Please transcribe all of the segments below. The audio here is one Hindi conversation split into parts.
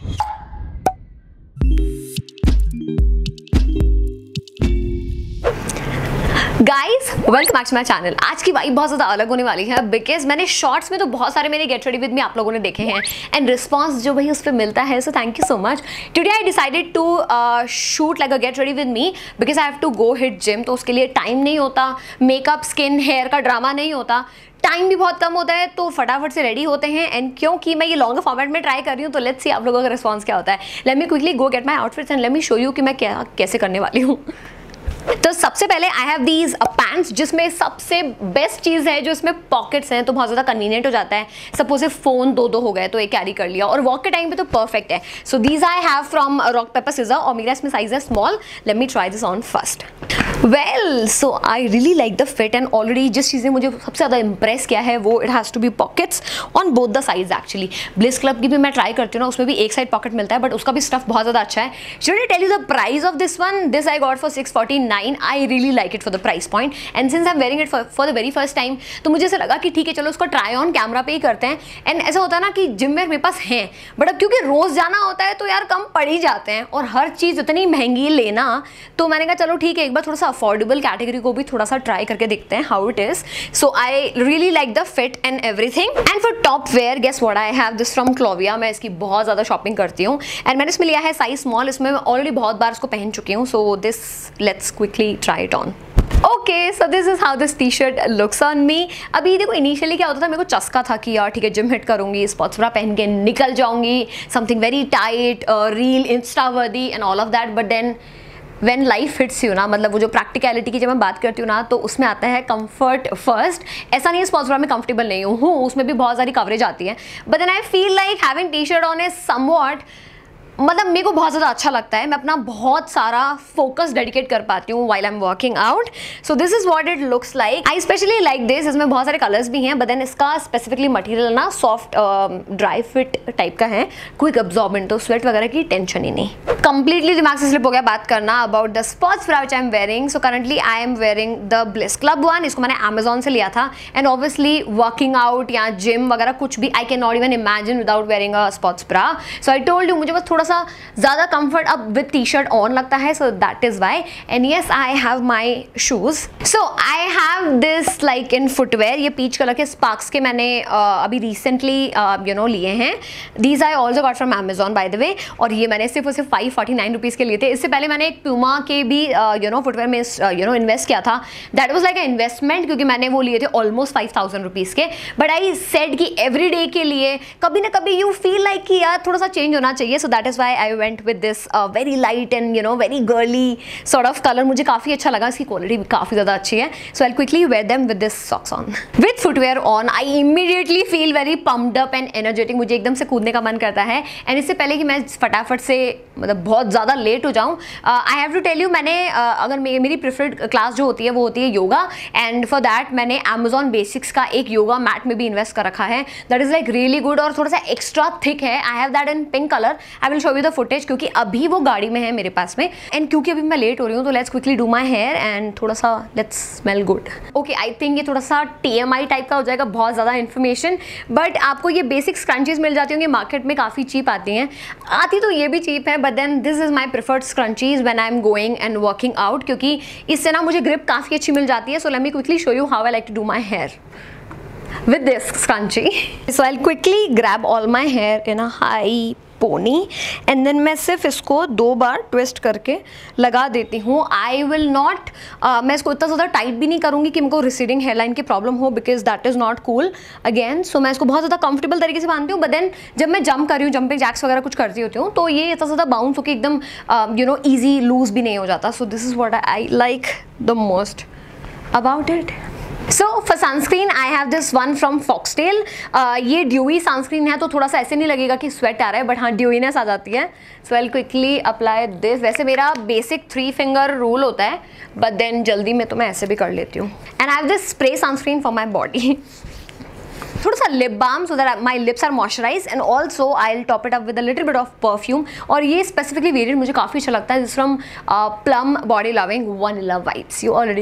Guys welcome back to my channel. आज की वाइब बहुत ज़्यादा अलग होने वाली है बिकॉज मैंने शॉर्ट्स में तो बहुत सारे मेरे गेट रेडी विद मी आप लोगों ने देखे हैं एंड रिस्पॉन्स जो भाई उस पर मिलता है, so thank you so much. Today I decided to shoot like a get ready with me because I have to go hit gym, तो उसके लिए टाइम नहीं होता, मेकअप स्किन हेयर का ड्रामा नहीं होता, टाइम भी बहुत कम होता है, तो फटाफट से रेडी होते हैं। एंड क्योंकि मैं ये लॉन्गर फॉर्मेट में ट्राई कर रही हूँ तो लेट्स सी आप लोगों का रिस्पॉन्स क्या होता है। Let me quickly go get my outfits and let me show you कि मैं क्या कैसे करने वाली हूँ। तो सबसे पहले आई हैव दीज पैंट्स जिसमें सबसे बेस्ट चीज़ है जो इसमें पॉकेट्स हैं, तो बहुत ज़्यादा कन्वीनियंट हो जाता है। सपोज फ़ोन दो हो गए तो एक कैरी कर लिया और वॉक के टाइम पे तो परफेक्ट है। So these I have from rock paper scissor और मेरा इसमें साइज है small. Let me try this on first. Well so I really like the fit and already जिस चीज़ें मुझे सबसे ज़्यादा इंप्रेस किया है वो it has to be pockets on both the sides. Actually bliss club की भी मैं ट्राई करती हूँ ना, उसमें भी एक साइड पॉकेट मिलता है बट उसका भी स्टफ बहुत ज़्यादा अच्छा है। Should I tell you the price of this one? This I got for 649। I really like it for the price point and since I am wearing it for the very first time तो मुझे ऐसा लगा कि ठीक है चलो उसको ट्राई ऑन कैमरा पे ही करते हैं। एंड ऐसा होता है ना कि जिम वेयर मेरे पास हैं बट अब क्योंकि रोज़ जाना होता है तो यार कम पड़ ही जाते हैं और हर चीज़ इतनी महंगी लेना, तो मैंने कहा चलो ठीक है एक बार थोड़ा सा अफोर्डेबल कैटेगरी को भी थोड़ा सा ट्राई करके देखते हैं how it is. So I really like the fit and everything. And for top wear guess what I have this from Clovia. मैं इसकी बहुत ज़्यादा शॉपिंग करती हूँ एंड मैंने इसमें लिया है साइज स्मॉल। इसमें मैं ऑलरेडी बहुत बार इसको पहन चुकी हूँ, so this let's quickly try it on. Okay so this is how this T shirt looks on me. अभी देखो इनिशियली क्या होता था, मेरे को चस्का था कि यार ठीक है जिम हिट करूंगी, स्पोर्ट्स ब्रा पहन के निकल जाऊंगी, something very tight reel insta worthy and all of that. But then when life hits you ना, मतलब वो जो प्रैक्टिकलिटी की जब मैं बात करती हूँ ना तो उसमें आता है कंफर्ट फर्स्ट। ऐसा नहीं है स्पोर्ट्स ब्रा में कंफर्टेबल नहीं हूँ, उसमें भी बहुत सारी कवरेज आती है but then I feel like having T shirt on is somewhat, मतलब मेरे को बहुत ज़्यादा अच्छा लगता है। मैं अपना बहुत सारा फोकस डेडिकेट कर पाती हूँ while I am working out. So this is what it looks like. I specially like this. इसमें बहुत सारे कलर्स भी हैं बट देन इसका स्पेसिफिकली मटेरियल ना सॉफ्ट ड्राई फिट टाइप का है, क्विक अब्जॉर्बेंट, तो स्वेट वगैरह की टेंशन ही नहीं। कंप्लीटली दिमाग से स्लिप हो गया बात करना about the sports bra which I am wearing. So currently I am wearing the bliss club one. इसको मैंने अमेजोन से लिया था एंड ऑब्वियसली वर्किंग आउट या जिम वगैरह कुछ भी I can not even imagine without wearing a sports bra. So I told you मुझे बस थोड़ा सा ज़्यादा कंफर्ट अब विद टी शर्ट ऑन लगता है, so that is why. And yes I have my shoes. So I have this like in footwear, ये पीच कलर के स्पार्क्स के मैंने अभी रिसेंटली यू नो लिए हैं। These I also got from Amazon by the way, और ये मैंने सिर्फ और सिर्फ 549 रुपीज़ के लिए थे। इससे पहले मैंने एक प्यूमा के भी यू नो फुटवेयर में यू नो इन्वेस्ट किया था। That was like a investment क्योंकि मैंने वो लिए थे ऑलमोस्ट 5000 रुपीज़ के। बट आई सेड कि एवरी डे के लिए कभी ना कभी यू फील लाइक कि यार थोड़ा सा चेंज होना चाहिए, so that is why I went with this very light and you know very girly sort of colour. मुझे काफ़ी अच्छा लगा, इसकी क्वालिटी भी काफ़ी ज़्यादा अच्छी है। So I quickly wear them with this socks on. With footwear on I immediately feel very pumped up and energetic. मुझे एकदम से कूदने का मन करता है एंड इससे पहले कि मैं फटाफट से मतलब बहुत ज़्यादा लेट हो जाऊँ, I have to tell you मैंने अगर मेरी प्रेफर्ड क्लास जो होती है वो होती है योगा एंड फॉर दैट मैंने अमेजॉन बेसिक्स का एक योगा मैट में भी इन्वेस्ट कर रखा है। That is like really good और थोड़ा सा एक्स्ट्रा थिक है। I have that in pink colour. I will show you the footage क्योंकि अभी वो गाड़ी में है मेरे पास में एंड क्योंकि अभी मैं लेट हो रही हूँ तो let's quickly do my hair and थोड़ा सा let's smell good. Okay I think ये थोड़ा सा TMI टाइप का हो जाएगा, बहुत ज़्यादा इन्फॉर्मेशन, बट आपको ये बेसिक स्क्रंचीज मिल जाती होंगी मार्केट में, काफ़ी चीप आती हैं। आती तो ये भी चीप है but then this is my preferred scrunchies when I am going and working out क्योंकि इससे ना मुझे ग्रिप काफ़ी अच्छी मिल जाती है। So let me quickly show you how I like to do my hair with this scrunchie. So I'll quickly grab all my hair in a high pony and then मैं सिर्फ इसको 2 बार ट्विस्ट करके लगा देती हूँ। आई विल नॉट मैं इसको इतना ज़्यादा टाइट भी नहीं करूँगी कि मुझको रिसीडिंग हेयरलाइन की प्रॉब्लम हो because that is not cool again. सो मैं इसको बहुत ज़्यादा कंफर्टेबल तरीके से बांधती हूँ बट देन जब मैं जंप कर रही हूँ, जंपिंग जैक्स वगैरह कुछ करती होती हूँ तो ये इतना ज़्यादा बाउंस होकर एकदम यू नो ईजी लूज भी नहीं हो जाता। So this is what I like the most about it. So for sunscreen I have this one from Foxtale. ये ड्यूई सनस्क्रीन है तो थोड़ा सा ऐसे नहीं लगेगा कि स्वेट आ रहा है बट हाँ ड्यूईनेस आ जाती है। So I quickly apply this. वैसे मेरा बेसिक 3 फिंगर रूल होता है बट देन जल्दी में तो मैं ऐसे भी कर लेती हूँ। And I have this spray sunscreen for my body. थोड़ा सा lip balm so that my lips are moisturise and also I will top it up with a little bit of perfume. और ये स्पेसिफिकली वेरिएंट मुझे काफ़ी अच्छा लगता है, this from Plum body loving vanilla vibes, you already know.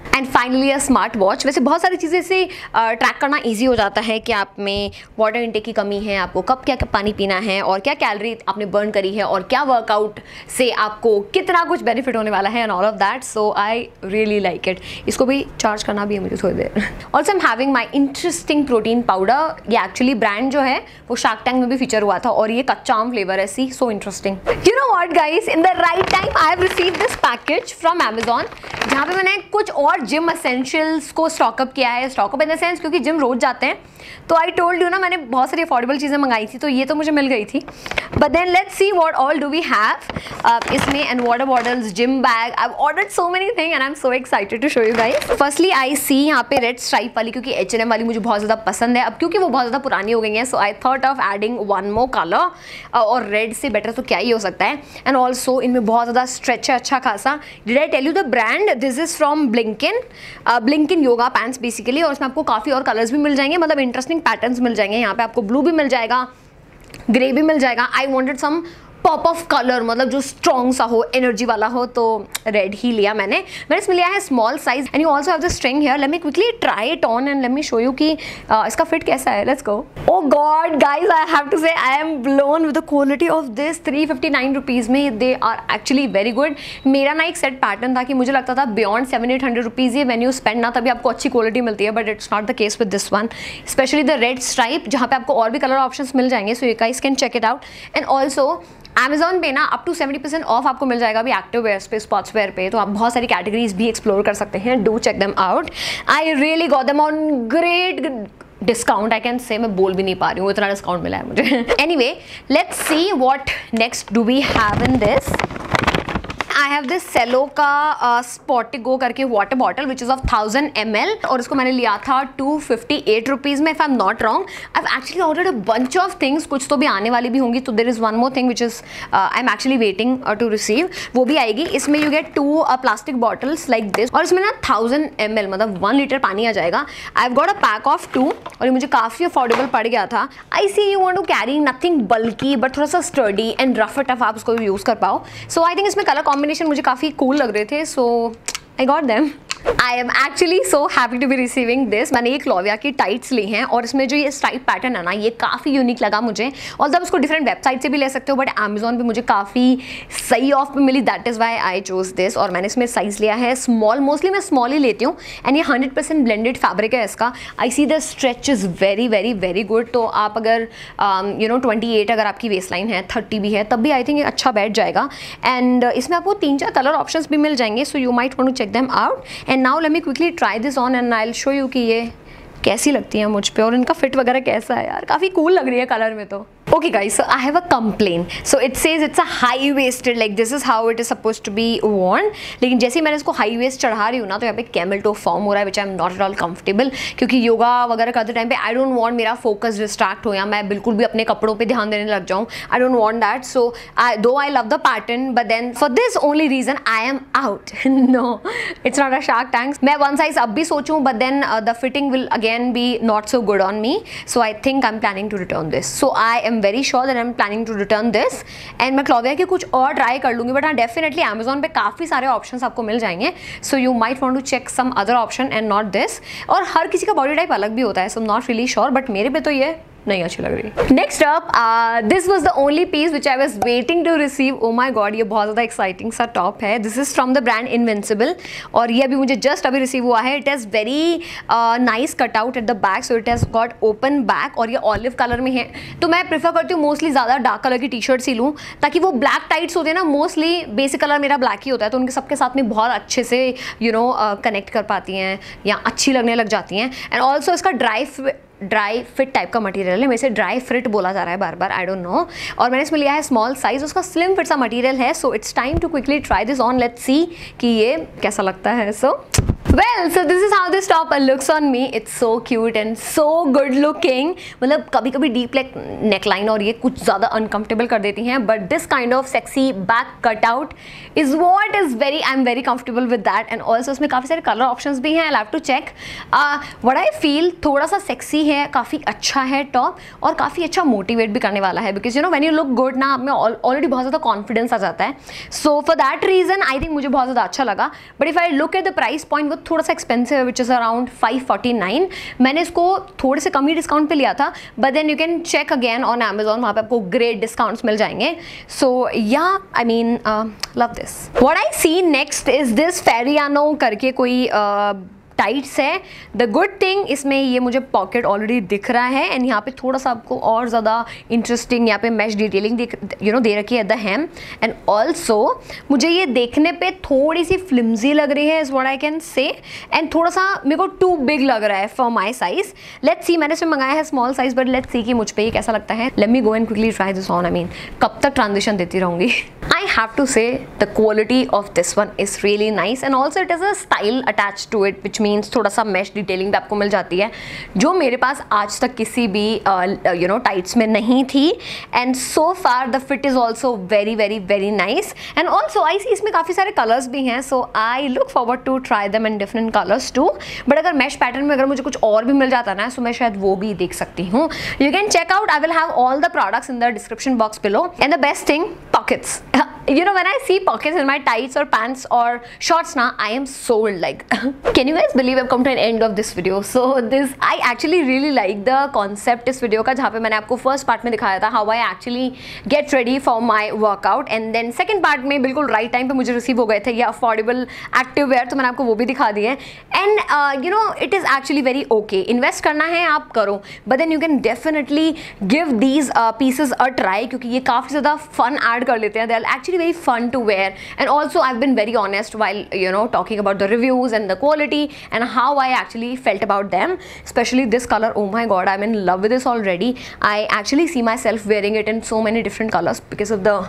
And finally a smart watch. वैसे बहुत सारी चीज़ें से ट्रैक करना ईजी हो जाता है कि आप में वाटर इनटेक की कमी है, आपको कब क्या पानी पीना है और क्या कैलोरी आपने बर्न करी है और क्या वर्कआउट से आपको कितना कुछ बेनिफिट होने वाला है and all of that. So I really like it. इसको भी चार्ज करना भी है मुझे थोड़ी देर। Also I am having my interesting protein powder. ये एक्चुअली ब्रांड जो है वो शार्क टैंक में भी फीचर हुआ था और ये कच्चा आम फ्लेवर है। See so interesting. You know what guys, in the right time I have received this package from Amazon, जहाँ पे मैंने कुछ और जिम एसेंशियल्स को स्टॉकअप किया है। स्टॉकअप इन द सेंस क्योंकि जिम रोज जाते हैं, तो आई टोल्ड यू ना मैंने बहुत सारी अफोर्डेबल चीज़ें मंगाई थी, तो ये तो मुझे मिल गई थी। But then let's see what all do we have इसमें। And water bottles, gym bag, I have ordered so many thing and I am so excited to show you guys. Firstly I see यहाँ पे रेड स्ट्राइप वाली, क्योंकि H&M वाली मुझे बहुत ज़्यादा पसंद है। अब क्योंकि वो बहुत ज़्यादा पुरानी हो गई है, so I thought of adding one more colour, और रेड से बेटर तो क्या ही हो सकता है। एंड ऑल्सो इनमें बहुत ज़्यादा स्ट्रेच है अच्छा खासा। Did I tell you the brand? This is from Blinkin, Blinkin yoga pants basically. और उसमें आपको काफ़ी और कलर्स भी मिल जाएंगे, मतलब इंटरेस्टिंग पैटर्न्स मिल जाएंगे। यहाँ पे आपको ब्लू भी मिल जाएगा, ग्रे भी मिल जाएगा। I wanted some pop of colour, मतलब जो स्ट्रॉन्ग सा हो, एनर्जी वाला हो, तो रेड ही लिया मैंने इसमें लिया है small size. And you also have the string here. Let me quickly try it on and let me show you कि इसका फिट कैसा है। Let's go. Oh god guys, I have to say I am blown with the quality of this. 359 rupees में they are actually very good. मेरा ना एक सेट पैटर्न था कि मुझे लगता था बियॉन्ड 700-800 रुपीज़ ये व्हेन यू स्पेंड ना तभी आपको अच्छी क्वालिटी मिलती है, but it's not the case with this one, specially the red stripe, जहाँ पे आपको और भी कलर ऑप्शंस मिल जाएंगे। So you guys can check it out. And also Amazon पे ना अप टू 70% ऑफ आपको मिल जाएगा अभी एक्टिव वेयर्स पे, स्पोर्ट्स वेयर पे, तो आप बहुत सारी कैटेगरीज भी एक्सप्लोर कर सकते हैं। Do check them out. I really got them on great discount. I can say मैं बोल भी नहीं पा रही हूँ, इतना डिस्काउंट मिला है मुझे। Anyway let's see what next do we have in this. I have this Cello का स्पॉटिगो करके water bottle which is of 1000 ml, और इसको मैंने लिया था 258 रुपीज़ में, if I am not wrong. I have actually ordered a bunch of things, कुछ तो भी आने वाली भी होंगी। तो there is one more thing which is I am actually waiting to receive, वो भी आएगी। इसमें you get 2 plastic bottles like this, और इसमें ना 1000 ml मतलब 1 लीटर पानी आ जाएगा। I have got a pack of 2 और ये मुझे काफ़ी अफोर्डेबल पड़ गया था। I see you want to carry nothing bulky but थोड़ा सा स्टर्डी एंड रफ टफ, आप उसको यूज़ कर पाओ। सो आई थिंक इसमें कलर कॉम्बिनेशन मुझे काफ़ी कूल लग रहे थे, so I got them. I am actually so happy to be receiving this. मैंने ये क्लोविया की टाइट्स ली हैं और इसमें जो ये स्ट्राइप पैटर्न है ना, ये काफ़ी यूनिक लगा मुझे। और जब उसको डिफरेंट वेबसाइट से भी ले सकते हो, बट Amazon पे मुझे काफ़ी सही ऑफ पे मिली, that is why I choose this. और मैंने इसमें साइज़ लिया है स्मॉल, मोस्टली मैं स्मॉल ही लेती हूँ। एंड ये 100% ब्लेंडेड फैब्रिक है इसका। I see the stretch is very very very good. तो आप अगर 28 अगर आपकी वेस्ट लाइन है, 30 भी है, तब भी आई थिंक अच्छा बैठ जाएगा। एंड इसमें आपको 3-4 कलर ऑप्शन भी मिल जाएंगे, so you might want to check them out. And now let me quickly try this on and I will show you कि ये कैसी लगती है मुझ पे और इनका फिट वगैरह कैसा है। यार काफ़ी कूल लग रही है कलर में तो। Okay guys, so I have a complaint. So it says it's a high waisted, like this is how it is supposed to be worn. लेकिन जैसे ही मैंने इसको हाई वेस्ट चढ़ा रही हूँ ना, तो यहाँ पे कैमल टो फॉर्म हो रहा है, which I am not at all comfortable. क्योंकि योगा वगैरह करते टाइम पे आई डोंट वांट मेरा फोकस डिस्ट्रैक्ट हो या मैं बिल्कुल भी अपने कपड़ों पे ध्यान देने लग जाऊँ। I don't want that. So though I love the pattern, but then for this only reason I am out. No, it's not a Shark Tank. मैं वन साइज अब भी सोचूँ, but then the fitting will again be not so good on me. So I think I am planning to return this. So I am very sure that I am planning to return this. And मैं क्लोविया के कुछ और ट्राई कर लूँगी, बट हाँ डेफिनेटली Amazon पे काफ़ी सारे ऑप्शंस आपको मिल जाएंगे। So you might want to check some other option and not this. और हर किसी का बॉडी टाइप अलग भी होता है, so not really sure, but मेरे पे तो ये नहीं अच्छी लग रही। Next up, this was the only piece which I was waiting to receive. Oh my God, ये बहुत ज़्यादा एक्साइटिंग सा टॉप है। This is from the brand Invincible और ये अभी मुझे जस्ट अभी रिसीव हुआ है। It is very nice cut out at the back, so it has got open back और ये ऑलिव कलर में है। तो मैं प्रेफर करती हूँ मोस्टली ज़्यादा डार्क कलर की टी शर्ट सी लूँ, ताकि वो ब्लैक टाइट्स होते हैं ना, मोस्टली बेसिक कलर मेरा ब्लैक ही होता है, तो उनके सबके साथ में बहुत अच्छे से कनेक्ट कर पाती हैं या अच्छी लगने लग जाती हैं। एंड ऑल्सो इसका ड्राई फिट टाइप का मटेरियल है, मेरे से ड्राई फिट बोला जा रहा है बार बार, आई डोंट नो। और मैंने इसमें लिया है स्मॉल साइज, उसका स्लिम फिट सा मटेरियल है। So it's time to quickly try this on, let's see कि ये कैसा लगता है। Well, so this is how this top looks on me. It's so cute and so good looking. मतलब कभी कभी डीप नेकलाइन और ये कुछ ज़्यादा अनकंफर्टेबल कर देती हैं, but this kind of sexy back cut out is what is very, I am very comfortable with that. And also इसमें काफ़ी सारे कलर ऑप्शंस भी हैं, I have to check. What I feel थोड़ा सा सेक्सी है, काफ़ी अच्छा है टॉप और काफ़ी अच्छा मोटिवेट भी करने वाला है, because you know when you look good ना, आप में ऑलरेडी बहुत ज़्यादा कॉन्फिडेंस आ जाता है। So for that reason I think मुझे बहुत ज़्यादा अच्छा लगा। But if I look at the price point, वो थोड़ा सा एक्सपेंसिव है, विच इज़ अराउंड 549। मैंने इसको थोड़े से कम ही डिस्काउंट पे लिया था, but then you can check again on Amazon, वहाँ पे आपको ग्रेट डिस्काउंट्स मिल जाएंगे। So yeah I mean love this. What I see next is this फेरियानो करके कोई टाइट्स है। द गुड थिंग इसमें ये मुझे पॉकेट ऑलरेडी दिख रहा है, एंड यहाँ पे थोड़ा सा आपको और ज़्यादा इंटरेस्टिंग यहाँ पे मैश डिटेलिंग दे रखी है at the hem, and also मुझे ये देखने पे थोड़ी सी फ्लिम्जी लग रही है, is what I can say, and थोड़ा सा मेरे को टू बिग लग रहा है for my size. Let's see, मैंने इसमें मंगाया है small size, but let's see कि मुझ पर ये कैसा लगता है। Let me go and quickly try this on. I mean कब तक ट्रांजिशन देती रहूँगी। I have to say the quality of this one is really nice, and also it is a style attach to it, which means थोड़ा सा मैश डिटेलिंग भी आपको मिल जाती है, जो मेरे पास आज तक किसी भी यू नो टाइट्स में नहीं थी। And so far the fit is also very very very nice, and also I see इसमें काफ़ी सारे कलर्स भी हैं, so I look forward to try them in different colours too. But अगर मैश पैटर्न में अगर मुझे कुछ और भी मिल जाता ना, सो मैं शायद वो भी देख सकती हूँ। You can check out, I will have all the products in the description box below. And the best thing, pockets. You know, when I see pockets in my tights or pants or shorts now, I am sold. Like, can you guys believe I've come to an end of this video? So this, I actually really like the concept इस वीडियो का, जहाँ पे मैंने आपको फर्स्ट पार्ट में दिखाया था how I actually get ready for my workout, and then second part में बिल्कुल राइट टाइम पे मुझे रिसीव हो गए थे ये अफोर्डेबल एक्टिव वेयर, तो मैंने आपको वो भी दिखा दिए। And you know it is actually very okay, invest करना है आप करो, but then you can definitely give these pieces a try, क्योंकि ये काफ़ी ज़्यादा फन ऐड कर लेते हैं। They are actually very fun to wear, and also I've been very honest while you know talking about the reviews and the quality and how I actually felt about them, especially this color. Oh my god, I'm in love with this already. I actually see myself wearing it in so many different colors because of the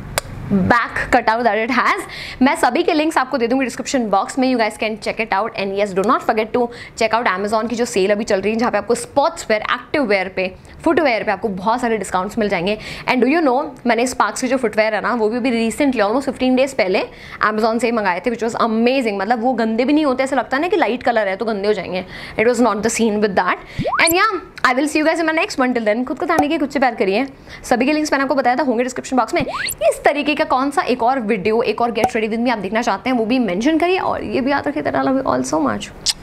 back cutout that it has. मैं सभी के लिंक्स आपको दे दूँगी डिस्क्रिप्शन बॉक्स में, you guys can check it out. And yes, do not forget to check out Amazon की जो सेल अभी चल रही है, जहाँ पे आपको स्पोर्ट्स वेयर, एक्टिव वेयर पे, फुटवेयर पे आपको बहुत सारे डिस्काउंट्स मिल जाएंगे। एंड डू यू नो, मैंने स्पार्क्स के जो फुटवेयर है ना, वो भी अभी रिसेंटली ऑलमोस्ट 15 डेज पहले Amazon से ही मंगाए थे, विच वॉज अमेजिंग। मतलब वो गंदे भी नहीं होते, ऐसा लगता है ना कि लाइट कलर है तो गंदे हो जाएंगे। It was not the scene with that. And yeah I will see you guys in my next one. Till then, खुद को थाने की खुद से प्यार करिए। सभी के लिंक्स मैंने आपको बताया था होंगे डिस्क्रिप्शन बॉक्स में। इस तरीके का कौन सा एक और वीडियो, एक और गेट रेडी विद मी आप देखना चाहते हैं, वो भी मेंशन करिए, और ये भी याद रखिए that I love you all so much.